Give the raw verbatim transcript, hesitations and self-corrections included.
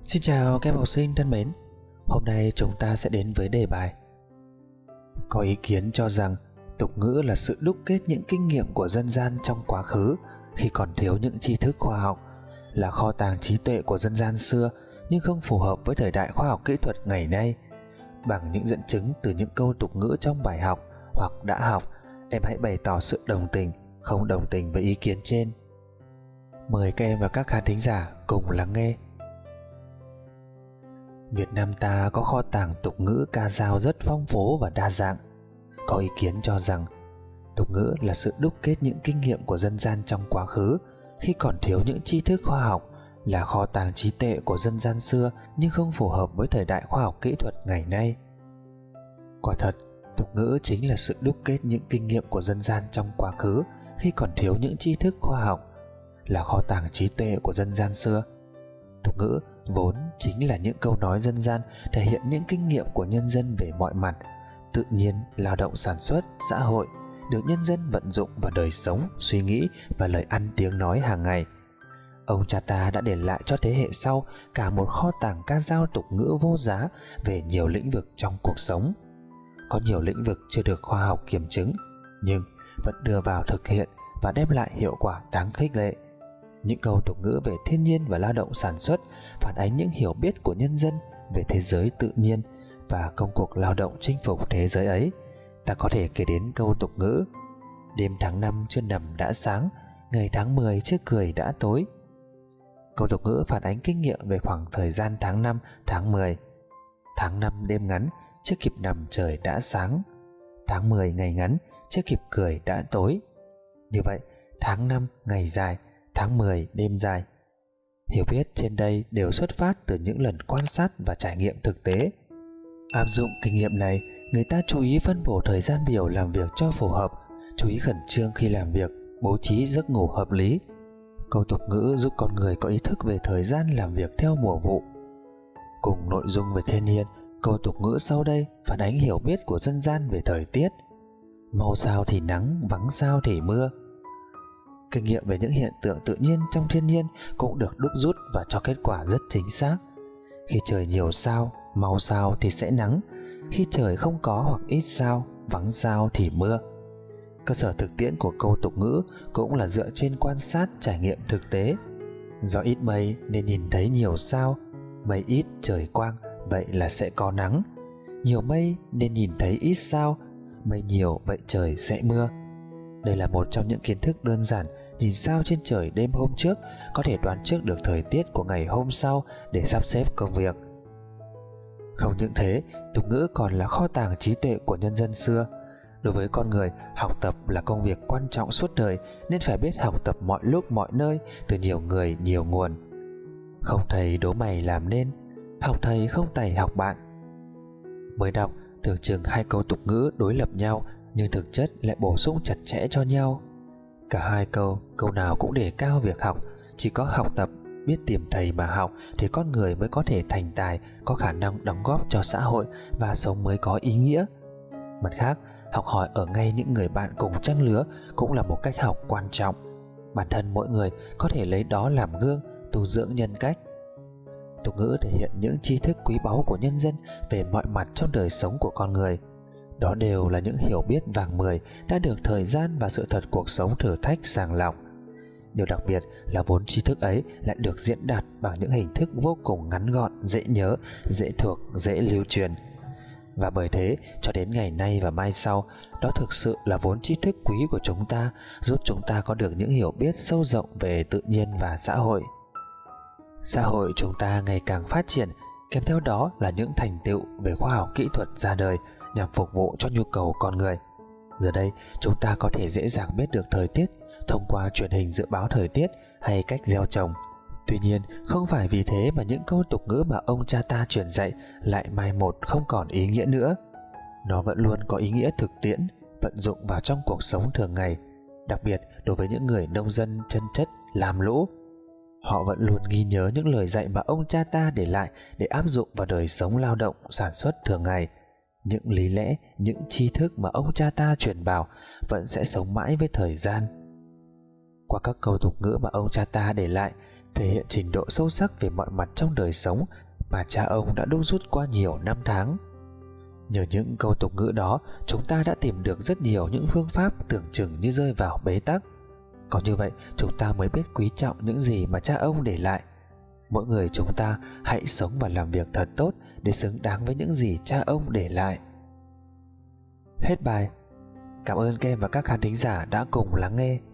Xin chào các em học sinh thân mến. Hôm nay chúng ta sẽ đến với đề bài. Có ý kiến cho rằng tục ngữ là sự đúc kết những kinh nghiệm của dân gian trong quá khứ khi còn thiếu những tri thức khoa học, là kho tàng trí tuệ của dân gian xưa nhưng không phù hợp với thời đại khoa học kỹ thuật ngày nay. Bằng những dẫn chứng từ những câu tục ngữ trong bài học hoặc đã học, em hãy bày tỏ sự đồng tình, không đồng tình với ý kiến trên. Mời các em và các khán thính giả cùng lắng nghe. Việt Nam ta có kho tàng tục ngữ ca dao rất phong phú và đa dạng. Có ý kiến cho rằng tục ngữ là sự đúc kết những kinh nghiệm của dân gian trong quá khứ khi còn thiếu những tri thức khoa học, là kho tàng trí tuệ của dân gian xưa nhưng không phù hợp với thời đại khoa học kỹ thuật ngày nay. Quả thật, tục ngữ chính là sự đúc kết những kinh nghiệm của dân gian trong quá khứ khi còn thiếu những tri thức khoa học, là kho tàng trí tuệ của dân gian xưa. Tục ngữ vốn chính là những câu nói dân gian thể hiện những kinh nghiệm của nhân dân về mọi mặt, tự nhiên, lao động sản xuất, xã hội, được nhân dân vận dụng vào đời sống, suy nghĩ và lời ăn tiếng nói hàng ngày. Ông cha ta đã để lại cho thế hệ sau cả một kho tàng ca dao tục ngữ vô giá về nhiều lĩnh vực trong cuộc sống. Có nhiều lĩnh vực chưa được khoa học kiểm chứng, nhưng vẫn đưa vào thực hiện và đem lại hiệu quả đáng khích lệ. Những câu tục ngữ về thiên nhiên và lao động sản xuất phản ánh những hiểu biết của nhân dân về thế giới tự nhiên và công cuộc lao động chinh phục thế giới ấy. Ta có thể kể đến câu tục ngữ: đêm tháng năm chưa nằm đã sáng, ngày tháng mười chưa cười đã tối. Câu tục ngữ phản ánh kinh nghiệm về khoảng thời gian tháng năm, tháng mười. Tháng năm đêm ngắn, chưa kịp nằm trời đã sáng. Tháng mười ngày ngắn, chưa kịp cười đã tối. Như vậy, tháng năm ngày dài, tháng mười đêm dài. Hiểu biết trên đây đều xuất phát từ những lần quan sát và trải nghiệm thực tế. Áp dụng kinh nghiệm này, người ta chú ý phân bổ thời gian biểu làm việc cho phù hợp, chú ý khẩn trương khi làm việc, bố trí giấc ngủ hợp lý. Câu tục ngữ giúp con người có ý thức về thời gian làm việc theo mùa vụ. Cùng nội dung về thiên nhiên, câu tục ngữ sau đây phản ánh hiểu biết của dân gian về thời tiết. Mau sao thì nắng, vắng sao thì mưa. Kinh nghiệm về những hiện tượng tự nhiên trong thiên nhiên cũng được đúc rút và cho kết quả rất chính xác. Khi trời nhiều sao, mau sao thì sẽ nắng. Khi trời không có hoặc ít sao, vắng sao thì mưa. Cơ sở thực tiễn của câu tục ngữ cũng là dựa trên quan sát, trải nghiệm thực tế. Do ít mây nên nhìn thấy nhiều sao, mây ít trời quang, vậy là sẽ có nắng. Nhiều mây nên nhìn thấy ít sao, mây nhiều vậy trời sẽ mưa. Đây là một trong những kiến thức đơn giản, nhìn sao trên trời đêm hôm trước có thể đoán trước được thời tiết của ngày hôm sau để sắp xếp công việc. Không những thế, tục ngữ còn là kho tàng trí tuệ của nhân dân xưa. Đối với con người, học tập là công việc quan trọng suốt đời, nên phải biết học tập mọi lúc mọi nơi, từ nhiều người nhiều nguồn. Không thầy đố mày làm nên, học thầy không tài học bạn. Mới đọc, tưởng chừng hai câu tục ngữ đối lập nhau, nhưng thực chất lại bổ sung chặt chẽ cho nhau. Cả hai câu, câu nào cũng đề cao việc học. Chỉ có học tập, biết tìm thầy mà học thì con người mới có thể thành tài, có khả năng đóng góp cho xã hội và sống mới có ý nghĩa. Mặt khác, học hỏi ở ngay những người bạn cùng trang lứa cũng là một cách học quan trọng. Bản thân mỗi người có thể lấy đó làm gương, tu dưỡng nhân cách. Tục ngữ thể hiện những tri thức quý báu của nhân dân về mọi mặt trong đời sống của con người. Đó đều là những hiểu biết vàng mười đã được thời gian và sự thật cuộc sống thử thách sàng lọc. Điều đặc biệt là vốn tri thức ấy lại được diễn đạt bằng những hình thức vô cùng ngắn gọn, dễ nhớ, dễ thuộc, dễ lưu truyền. Và bởi thế, cho đến ngày nay và mai sau, đó thực sự là vốn tri thức quý của chúng ta, giúp chúng ta có được những hiểu biết sâu rộng về tự nhiên và xã hội. Xã hội chúng ta ngày càng phát triển, kèm theo đó là những thành tựu về khoa học kỹ thuật ra đời nhằm phục vụ cho nhu cầu con người. Giờ đây, chúng ta có thể dễ dàng biết được thời tiết thông qua truyền hình dự báo thời tiết hay cách gieo trồng. Tuy nhiên, không phải vì thế mà những câu tục ngữ mà ông cha ta truyền dạy lại mai một không còn ý nghĩa nữa. Nó vẫn luôn có ý nghĩa thực tiễn, vận dụng vào trong cuộc sống thường ngày, đặc biệt đối với những người nông dân chân chất làm lũ. Họ vẫn luôn ghi nhớ những lời dạy mà ông cha ta để lại để áp dụng vào đời sống lao động, sản xuất thường ngày. Những lý lẽ, những tri thức mà ông cha ta truyền bảo vẫn sẽ sống mãi với thời gian. Qua các câu tục ngữ mà ông cha ta để lại, thể hiện trình độ sâu sắc về mọi mặt trong đời sống mà cha ông đã đúc rút qua nhiều năm tháng. Nhờ những câu tục ngữ đó, chúng ta đã tìm được rất nhiều những phương pháp tưởng chừng như rơi vào bế tắc. Có như vậy, chúng ta mới biết quý trọng những gì mà cha ông để lại. Mỗi người chúng ta hãy sống và làm việc thật tốt để xứng đáng với những gì cha ông để lại. Hết bài. Cảm ơn các em và các khán thính giả đã cùng lắng nghe.